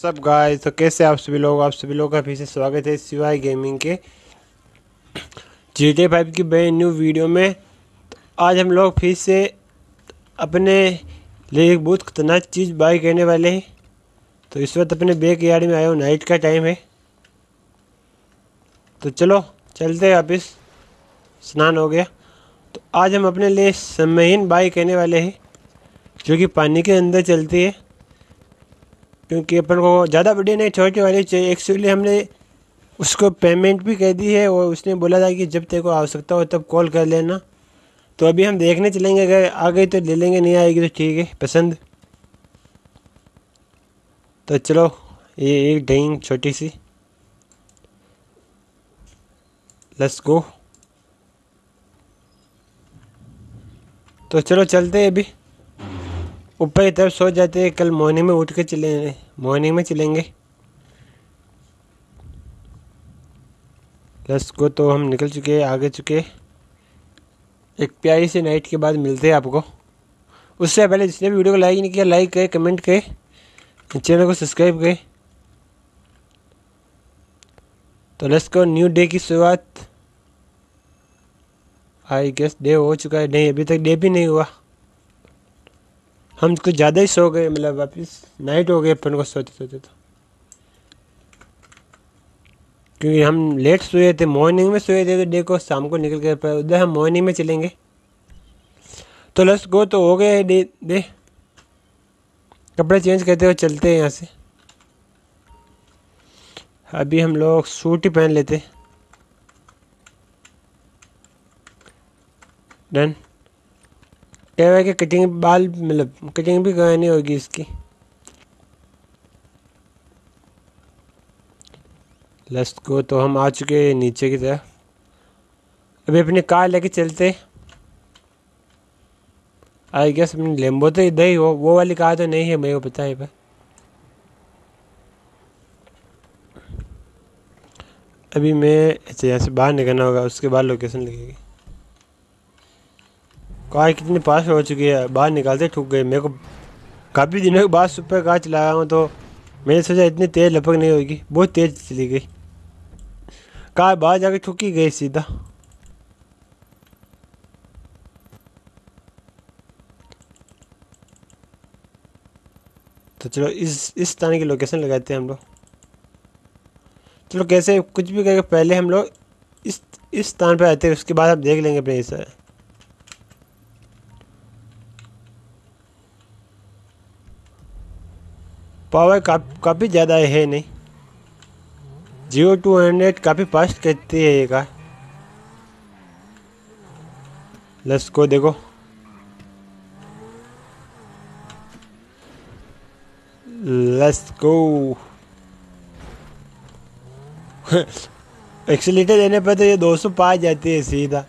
सब गाइस, तो कैसे आप सभी लोग का फिर से स्वागत है शिवाय गेमिंग के GTA 5 की ब्रांड न्यू वीडियो में। तो आज हम लोग फिर से अपने लिए एक बहुत खतरनाक चीज़ बाय करने वाले हैं। तो इस वक्त अपने बैक यार्ड में आए हो, नाइट का टाइम है। तो चलो चलते हैं वापिस, स्नान हो गया। तो आज हम अपने लिए सबमरीन बाय करने वाले हैं जो कि पानी के अंदर चलती है, क्योंकि अपन को ज़्यादा बड़ी नहीं, छोटी वाली चाहिए। एक्चुअली हमने उसको पेमेंट भी कर दी है और उसने बोला था कि जब तेरे को आवश्यकता हो तब कॉल कर लेना। तो अभी हम देखने चलेंगे, अगर आ गई तो ले लेंगे, नहीं आएगी तो ठीक है पसंद। तो चलो, ये एक ड्राइंग छोटी सी, लेट्स गो। तो चलो चलते हैं, अभी ऊपर की तरफ सो जाते हैं, कल मॉर्निंग में उठ के चलेंगे, मॉर्निंग में चलेंगे। Let's go. तो हम निकल चुके हैं, आगे चुके हैं। एक प्यारी सी नाइट के बाद मिलते हैं आपको। उससे पहले जिसने भी वीडियो को लाइक नहीं किया, लाइक करें, कमेंट करें, चैनल को सब्सक्राइब करें। तो लेट्स गो, न्यू डे की शुरुआत। आई गेस डे हो चुका है, नहीं अभी तक डे भी नहीं हुआ। हम कुछ ज़्यादा ही सो गए, मतलब वापस नाइट हो गई अपन को सोते सोते। तो क्योंकि हम लेट सोए थे, मॉर्निंग में सोए थे, तो डे को शाम को निकल गए, पर उधर हम मॉर्निंग में चलेंगे। तो लेट्स गो। तो हो गए डे डे, कपड़े चेंज करते हुए चलते हैं यहाँ से। अभी हम लोग सूट ही पहन लेते। डन। कह रहा है कि कटिंग बाल, मतलब कटिंग भी करानी होगी इसकी। Let's go. तो हम आ चुके हैं नीचे की तरफ। अभी अपनी कार लेके चलते। आई गेस अपनी लेम्बो तो इधर ही हो, वो वाली कार तो नहीं है, मेरे को पता है। पर अभी मैं, अच्छा यहाँ से बाहर निकलना होगा, उसके बाद लोकेशन लगेगी। कार कितनी पास हो चुकी है, बाहर निकालते ठुक गए। मेरे को काफ़ी दिनों के बाद सुपर कार चला रहा हूँ, तो मैंने सोचा इतनी तेज़ लपक नहीं होगी, बहुत तेज़ चली गई कार, बाहर जाके ठुक ही गई सीधा। तो चलो इस तरह की लोकेशन लगाते हैं हम लोग। चलो कैसे कुछ भी करके पहले हम लोग इस स्थान पे आते हैं, उसके बाद आप देख लेंगे अपने हिसाब। पावर काफ़ी ज़्यादा है नहीं, 0-100 काफ़ी फास्ट करती है ये कार। Let's go. देखो, लेट्स गो। एक्सीलेटर देने पर तो ये 200 पार जाती है सीधा।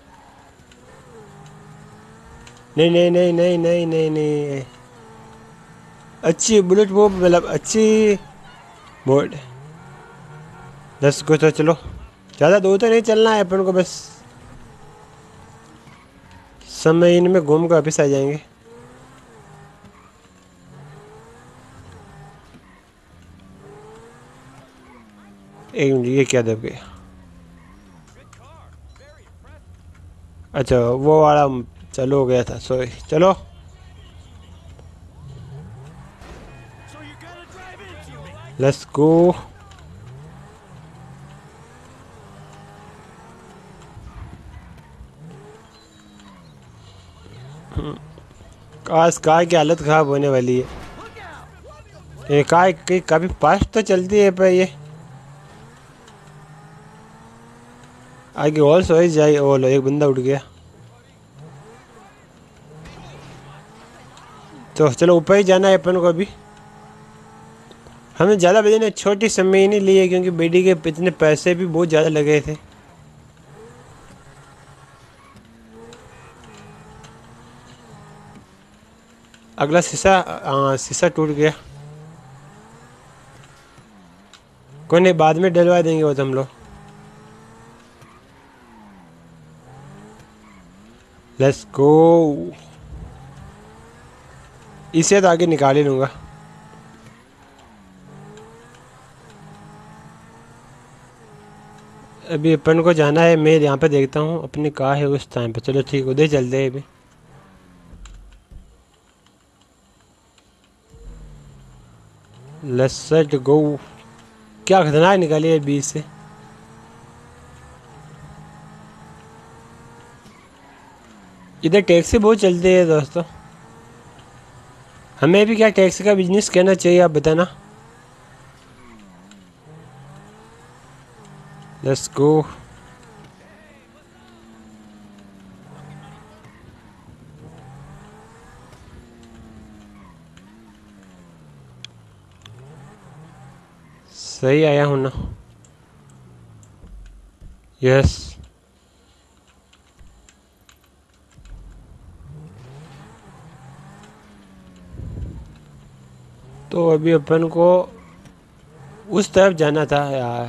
नहीं नहीं नहीं नहीं नहीं नहीं नहीं, अच्छी बुलेट वो, मतलब अच्छी बोर्ड। Let's go. तो चलो, ज़्यादा दूर तो नहीं चलना है अपन को, बस समय इनमें घूम कर वापिस आ जाएंगे। एक मिनट, ये क्या दब गया? अच्छा, वो वाला चालू हो गया था, सॉरी। चलो लेट्स गो। कार की हालत ख़राब होने वाली है। ये कार काफ़ी फास्ट तो चलती है, पर ये आगे और सो जाए। ओ लो, एक बंदा उठ गया। तो चलो ऊपर ही जाना है अपन को अभी। हमें ज़्यादा बड़ी ने छोटी समय ही नहीं ली है, क्योंकि बेडी के इतने पैसे भी बहुत ज़्यादा लगे थे। अगला शीशा, हाँ शीशा टूट गया। कोई नहीं, बाद में डलवा देंगे वो तो हम लोग। Let's go. इसे तो आगे निकाल ही लूँगा। अभी अपन को जाना है, मैं यहाँ पे देखता हूँ अपनी कार है उस टाइम पे। चलो ठीक, उधर चलते हैं अभी। Let's go. क्या खतरनाक निकाली है बीच से। इधर टैक्सी बहुत चलती है दोस्तों। हमें भी क्या टैक्सी का बिजनेस करना चाहिए, आप बताना। Let's go. सही आया हूँ ना? यस। तो अभी अपन को उस तरफ जाना था यार।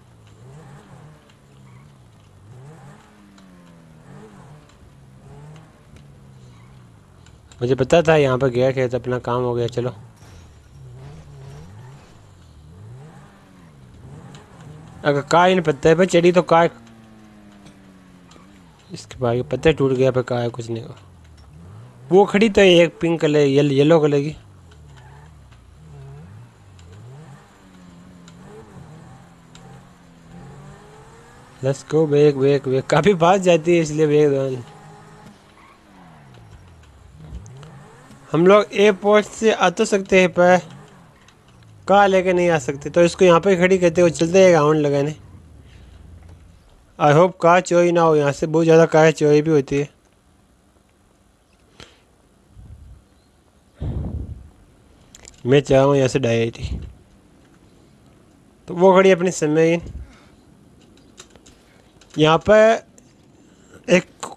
मुझे पता था यहाँ पर गया क्या, तो अपना काम हो गया। चलो अगर कार इन पत्ते पे चढ़ी तो कार, इसके बाद पत्ते टूट गया पर कार कुछ नहीं हुआ। वो खड़ी तो एक पिंक कलर येलो कलर की। Let's go. Bag bag bag काफ़ी फास्ट जाती है इसलिए बैग दो। हम लोग एयरपोर्ट से आ तो सकते हैं पर कार लेके नहीं आ सकते, तो इसको यहाँ पे खड़ी करते हुए चलते हैं राउंड लगाने। आई होप कार चोरी ना हो, यहाँ से बहुत ज़्यादा कार चोरी भी होती है। मैं चाह रहा हूँ यहाँ से डायरेक्ट ही। तो वो खड़ी अपनी समय यहाँ पर एक।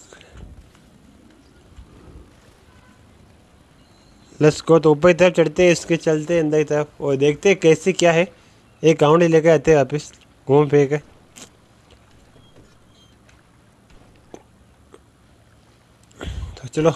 Let's go. तो ऊपर की तरफ चढ़ते हैं, इसके चलते हैं अंदर की तरफ और देखते हैं कैसे क्या है। एक राउंड ही लेकर आते हैं वापस घूम फिर के। तो चलो।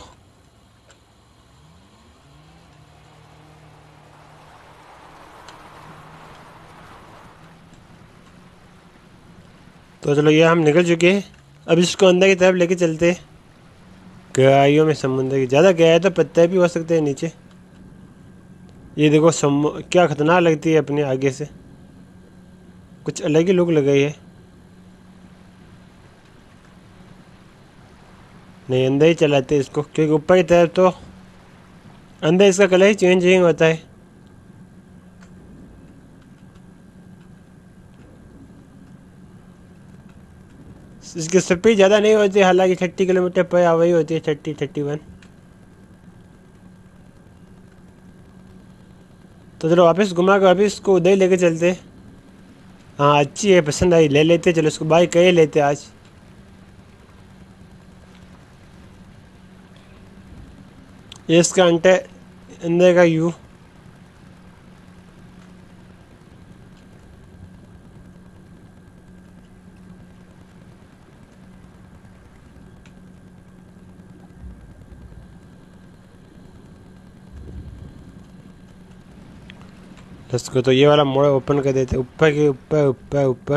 तो चलो, ये हम निकल चुके हैं। अब इसको अंदर की तरफ लेके चलते हैं। गहराइयों में समुद्र की, ज़्यादा गहराई तो पत्ते भी हो सकते हैं नीचे। ये देखो क्या खतरनाक लगती है अपने आगे से। कुछ अलग ही लुक लगाई है। नहीं, अंदर ही चलाते हैं इसको, क्योंकि ऊपर की तरफ तो अंदर इसका कलर ही चेंजिंग होता है। इसकी स्पीड ज़्यादा नहीं होती, हालांकि 30 किलोमीटर पर आवर ही होती है, 30-31। तो चलो वापस घुमा कर वापस इसको उधर ही लेके चलते। हाँ अच्छी है, पसंद आई, ले लेते। चलो इसको बाय कर ही लेते आज। ये इसका अंदर का यू। इसको तो ये वाला मोड़ ओपन कर देते, ऊपर के ऊपर ऊपर ऊपर।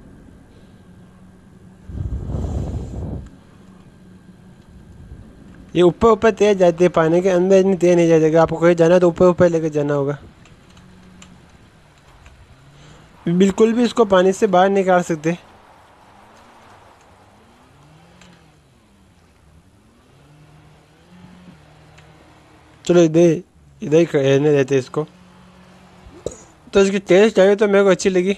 ये ऊपर ऊपर तेज जाती है, पानी के अंदर इतनी तेज नहीं जाएगी। आपको कहीं जाना है तो ऊपर ऊपर लेके जाना होगा। बिल्कुल भी इसको पानी से बाहर निकाल सकते। चलो इधर इधर ही रहने देते इसको। तो इसकी टेस्ट आई तो मेरे को अच्छी लगी।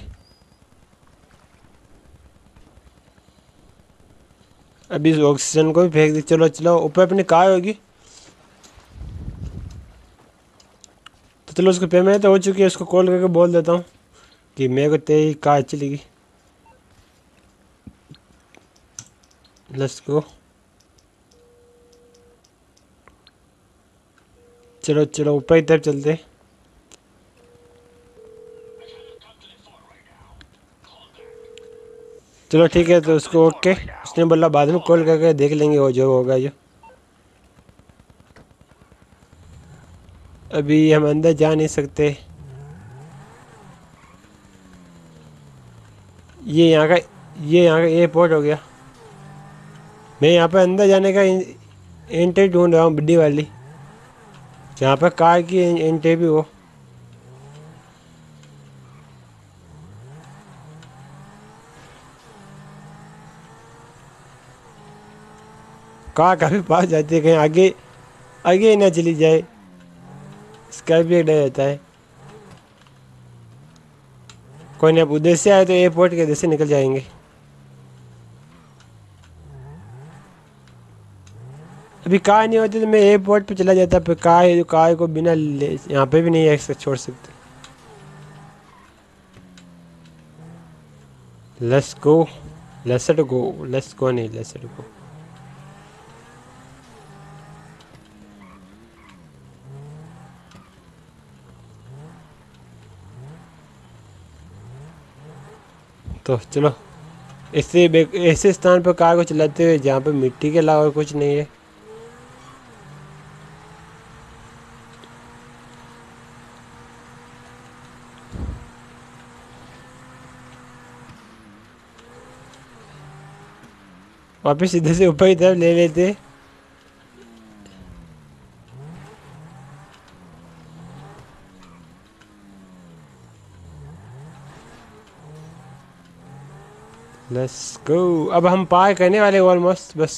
अभी इस ऑक्सीजन को भी फेंक दी। चलो चलो, ऊपर अपनी कार होगी। तो चलो, उसको पेमेंट तो हो चुकी है, उसको कॉल करके बोल देता हूँ कि मेरे को तेरी कार अच्छी लगी। Let's go. चलो चलो, ऊपर की तरफ चलते। चलो ठीक है, तो उसको ओके। उसने बोला बाद में कॉल करके देख लेंगे वो जो होगा जो। अभी हम अंदर जा नहीं सकते। ये यहाँ का एयरपोर्ट हो गया। मैं यहाँ पर अंदर जाने का एंट्री ढूंढ रहा हूँ, बड़ी वाली, जहाँ पर कार की एंट्री भी हो। कार काफ़ी पास जाती है, कहीं आगे आगे ही ना चली जाए, इसका भी एक डर रहता है। कोई नहीं, अब उधर से आए तो एयरपोर्ट के इधर से निकल जाएंगे। अभी कार नहीं होती तो मैं एयरपोर्ट पे चला जाता, पर कार को बिना यहाँ पे भी नहीं ऐसे छोड़ सकते। लेट्स गो, लेट्स गो नहीं, लेट्स गो। तो चलो ऐसे स्थान पर कार को चलाते हुए जहाँ पे मिट्टी के अलावा कुछ नहीं है। वापिस सीधे से ऊपर की तरफ ले लेते। Let's go. अब हम पार करने वाले ऑलमोस्ट, बस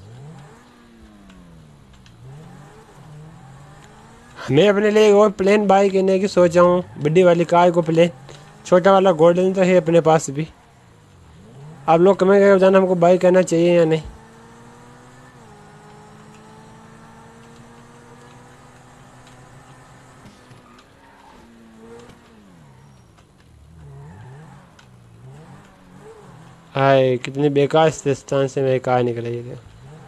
मैं अपने लिए और प्लेन बाई करने की सोचा हूँ, बड़ी वाली कार को प्लेन। छोटा वाला गोल्डन तो है अपने पास भी। आप लोग कमेंट करके बताना हमको बाई करना चाहिए या नहीं। हाय, कितनी बेकार स्थान से मेरी कार निकल रही है।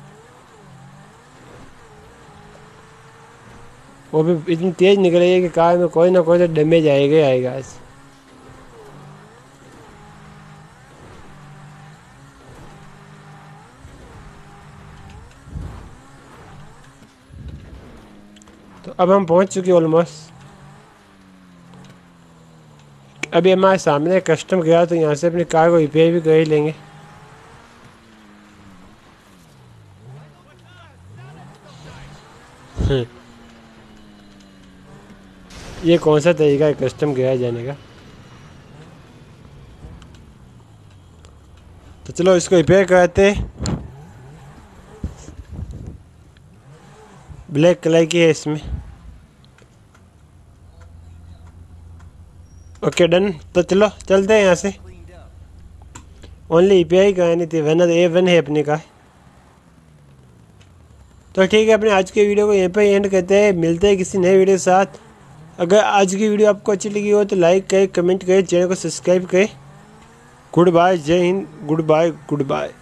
वो भी इतनी तेज निकल रही है कि कार में कोई ना कोई तो डैमेज आएगा ही आएगा। तो अब हम पहुंच चुके ऑलमोस्ट। अभी हमारे सामने कस्टम गया तो यहाँ से अपनी कार को रिपेयर भी कर ही लेंगे। ये कौन सा तरीका है कस्टम गया जाने का। तो चलो इसको रिपेयर करते। ब्लैक कलर की है इसमें। Okay done. तो चलो चलते हैं यहाँ से। ओनली रिपेयर ही करानी थी, वरना A1 है अपने का। तो ठीक है, अपने आज के वीडियो को यहीं पर एंड करते हैं। मिलते हैं किसी नए वीडियो के साथ। अगर आज की वीडियो आपको अच्छी लगी हो तो लाइक करें, कमेंट करें, चैनल को सब्सक्राइब करें। गुड बाय, जय Hind, good bye, good bye.